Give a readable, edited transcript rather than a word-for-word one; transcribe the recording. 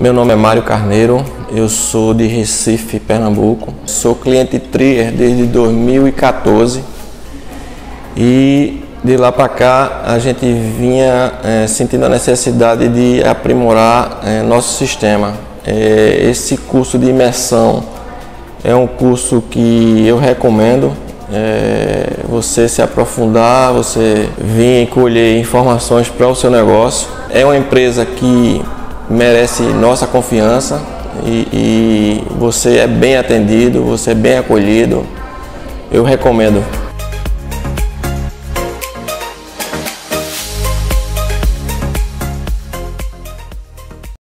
Meu nome é Mário Carneiro, eu sou de Recife, Pernambuco. Sou cliente Trier desde 2014 e de lá para cá a gente vinha sentindo a necessidade de aprimorar nosso sistema. Esse curso de imersão é um curso que eu recomendo. Você se aprofundar, você vir colher informações para o seu negócio. É uma empresa que merece nossa confiança e você é bem atendido, você é bem acolhido. Eu recomendo.